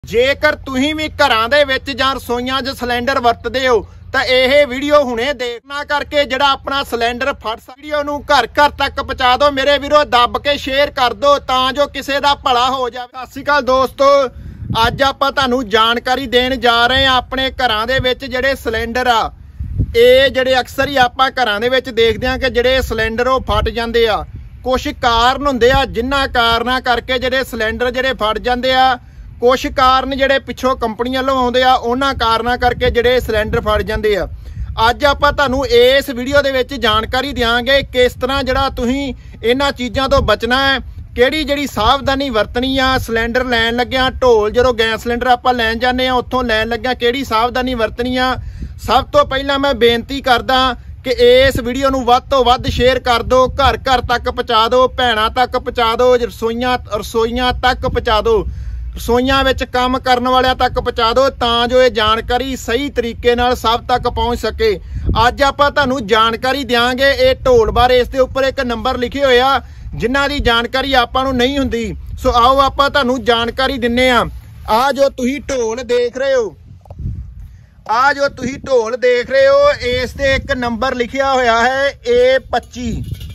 जेकर तुसीं भी घरां दे विच जां रसोईयां 'च सिलेंडर वरतदे हो ਤਾਂ ਇਹ ਵੀਡੀਓ ਹੁਣੇ ਦੇਖਣਾ ਕਰਕੇ ਜਿਹੜਾ ਆਪਣਾ ਸਿਲੰਡਰ ਫਟ ਵੀਡੀਓ ਨੂੰ ਘਰ ਘਰ ਤੱਕ ਪਹੁੰਚਾ ਦਿਓ ਮੇਰੇ ਵੀਰੋ, ਦੱਬ ਕੇ ਸ਼ੇਅਰ ਕਰ ਦਿਓ ਤਾਂ ਜੋ ਕਿਸੇ ਦਾ ਭਲਾ ਹੋ ਜਾਵੇ। ਸਤਿ ਸ਼੍ਰੀ ਅਕਾਲ ਦੋਸਤੋ, ਅੱਜ ਆਪਾਂ ਤੁਹਾਨੂੰ ਜਾਣਕਾਰੀ ਦੇਣ ਜਾ ਰਹੇ ਹਾਂ ਆਪਣੇ ਘਰਾਂ ਦੇ ਵਿੱਚ ਜਿਹੜੇ ਸਿਲੰਡਰ ਆ। ਇਹ ਜਿਹੜੇ ਅਕਸਰ ਹੀ ਆਪਾਂ ਘਰਾਂ ਦੇ ਵਿੱਚ ਦੇਖਦੇ ਹਾਂ ਕਿ ਜਿਹੜੇ ਸਿਲੰਡਰ ਉਹ ਫਟ ਜਾਂਦੇ ਆ। ਕੁਝ ਕਾਰਨ ਹੁੰਦੇ ਆ ਜਿਨ੍ਹਾਂ ਕਾਰਨਾਂ ਕਰਕੇ ਜਿਹੜੇ ਸਿਲੰਡਰ ਜਿਹੜੇ ਫਟ ਜਾਂਦੇ ਆ। कुछ कारण ਜਿਹੜੇ ਪਿੱਛੋਂ ਕੰਪਨੀਆਂ ਲਵਾਉਂਦੇ ਆ ਉਹਨਾਂ ਕਾਰਨਾਂ ਕਰਕੇ ਜਿਹੜੇ ਸਿਲੰਡਰ ਫਟ ਜਾਂਦੇ ਆ। ਅੱਜ ਆਪਾਂ ਤੁਹਾਨੂੰ ਇਸ ਵੀਡੀਓ ਦੇ ਵਿੱਚ ਜਾਣਕਾਰੀ ਦਿਆਂਗੇ ਕਿਸ ਤਰ੍ਹਾਂ ਜਿਹੜਾ ਤੁਸੀਂ ਇਹਨਾਂ ਚੀਜ਼ਾਂ ਤੋਂ ਬਚਣਾ ਹੈ, ਕਿਹੜੀ ਜਿਹੜੀ ਸਾਵਧਾਨੀ ਵਰਤਣੀ ਆ ਸਿਲੰਡਰ ਲੈਣ ਲੱਗਿਆ। ਢੋਲ ਜਦੋਂ ਗੈਸ ਸਿਲੰਡਰ ਆਪਾਂ ਲੈਣ ਜਾਂਦੇ ਆ ਉੱਥੋਂ ਲੈਣ ਲੱਗਿਆ ਕਿਹੜੀ ਸਾਵਧਾਨੀ ਵਰਤਣੀ ਆ। ਸਭ ਤੋਂ ਪਹਿਲਾਂ ਮੈਂ ਬੇਨਤੀ ਕਰਦਾ ਕਿ ਇਸ ਵੀਡੀਓ ਨੂੰ ਵੱਧ ਤੋਂ ਵੱਧ ਸ਼ੇਅਰ ਕਰ ਦਿਓ, ਘਰ ਘਰ ਤੱਕ ਪਹੁੰਚਾ ਦਿਓ, ਭੈਣਾਂ ਤੱਕ ਪਹੁੰਚਾ ਦਿਓ, ਰਸੋਈਆਂ ਤੱਕ ਪਹੁੰਚਾ ਦਿਓ, ਰਸੋਈਆਂ ਵਿੱਚ ਕੰਮ ਕਰਨ ਵਾਲਿਆਂ ਤੱਕ ਪਹੁੰਚਾ ਦਿਓ ਤਾਂ ਜੋ ਇਹ ਜਾਣਕਾਰੀ ਸਹੀ ਤਰੀਕੇ ਨਾਲ ਸਭ ਤੱਕ ਪਹੁੰਚ ਸਕੇ। ਅੱਜ ਆਪਾਂ ਤੁਹਾਨੂੰ ਜਾਣਕਾਰੀ ਦਿਆਂਗੇ ਇਹ ਢੋਲ ਬਾਰੇ। ਇਸ ਦੇ ਉੱਪਰ ਇੱਕ ਨੰਬਰ ਲਿਖੇ ਹੋਏ ਆ ਜਿਨ੍ਹਾਂ ਦੀ ਜਾਣਕਾਰੀ ਆਪਾਂ ਨੂੰ ਨਹੀਂ ਹੁੰਦੀ। ਸੋ ਆਓ ਆਪਾਂ ਤੁਹਾਨੂੰ ਜਾਣਕਾਰੀ ਦਿੰਨੇ ਆ। ਆ ਜੋ ਤੁਸੀਂ ਢੋਲ ਦੇਖ ਰਹੇ ਹੋ, ਇਸ ਤੇ ਇੱਕ ਨੰਬਰ ਲਿਖਿਆ ਹੋਇਆ ਹੈ A25।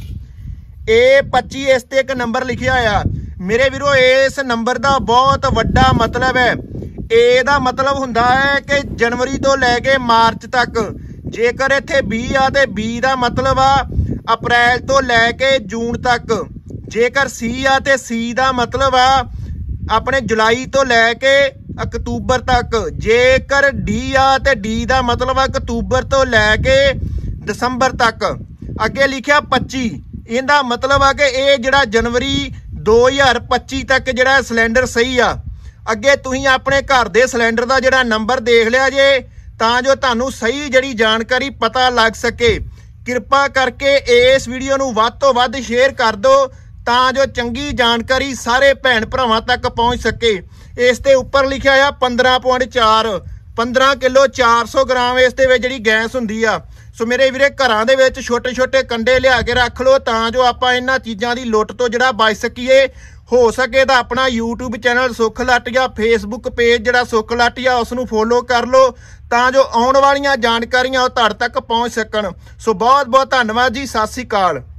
ਇਸ ਤੇ ਇੱਕ ਨੰਬਰ ਲਿਖਿਆ ਹੋਇਆ मेरे वीरो। इस नंबर का बहुत वड्डा मतलब है। ए दा मतलब हुंदा है कि जनवरी तो लैके मार्च तक। जेकर इत्थे बी आ ते बी दा मतलब आ अप्रैल तो लैके जून तक। जेकर सी आ ते सी दा मतलब आ अपने जुलाई तो लैके अक्तूबर तक। जेकर डी आ ते डी दा मतलब आ अक्तूबर तो लैके दसंबर तक। अगे लिखिया 25, इहदा मतलब आ कि ये जिहड़ा जनवरी 2025 तक ਜਿਹੜਾ ਸਿਲੰਡਰ ਸਹੀ ਆ। ਅੱਗੇ ਤੁਸੀਂ ਆਪਣੇ ਘਰ ਦੇ ਸਿਲੰਡਰ ਦਾ ਜਿਹੜਾ ਨੰਬਰ ਦੇਖ ਲਿਆ ਜੇ ਤਾਂ ਜੋ ਤੁਹਾਨੂੰ ਸਹੀ ਜਿਹੜੀ ਜਾਣਕਾਰੀ ਪਤਾ ਲੱਗ ਸਕੇ। ਕਿਰਪਾ ਕਰਕੇ ਇਸ ਵੀਡੀਓ ਨੂੰ ਵੱਧ ਤੋਂ ਵੱਧ ਸ਼ੇਅਰ ਕਰ ਦਿਓ ਤਾਂ ਜੋ ਚੰਗੀ ਜਾਣਕਾਰੀ ਸਾਰੇ ਭੈਣ ਭਰਾਵਾਂ ਤੱਕ ਪਹੁੰਚ ਸਕੇ। ਇਸ ਦੇ ਉੱਪਰ ਲਿਖਿਆ ਆ 15.4 15 ਕਿਲੋ 400 ਗ੍ਰਾਮ ਇਸ ਦੇ ਵਿੱਚ ਜਿਹੜੀ ਗੈਸ ਹੁੰਦੀ ਆ। ਸੋ ਮੇਰੇ ਵੀਰੇ ਘਰਾਂ ਦੇ ਵਿੱਚ ਛੋਟੇ ਛੋਟੇ ਕੰਡੇ ਲਿਆ ਕੇ ਰੱਖ ਲਓ ਤਾਂ ਜੋ ਆਪਾਂ ਇਹਨਾਂ ਚੀਜ਼ਾਂ ਦੀ ਲੁੱਟ ਤੋਂ ਜਿਹੜਾ ਬਚ ਸਕੀਏ। ਹੋ ਸਕੇ ਤਾਂ ਆਪਣਾ YouTube ਚੈਨਲ ਸੁੱਖ ਲਾਟੀਆ, Facebook ਪੇਜ ਜਿਹੜਾ ਸੁੱਖ ਲਾਟੀਆ ਉਸ ਨੂੰ ਫੋਲੋ ਕਰ ਲਓ ਤਾਂ ਜੋ ਆਉਣ ਵਾਲੀਆਂ ਜਾਣਕਾਰੀਆਂ ਉਹ ਤੁਹਾਡੇ ਤੱਕ ਪਹੁੰਚ ਸਕਣ। ਸੋ ਬਹੁਤ ਬਹੁਤ ਧੰਨਵਾਦ ਜੀ। ਸਤਿ ਸ਼੍ਰੀ ਅਕਾਲ।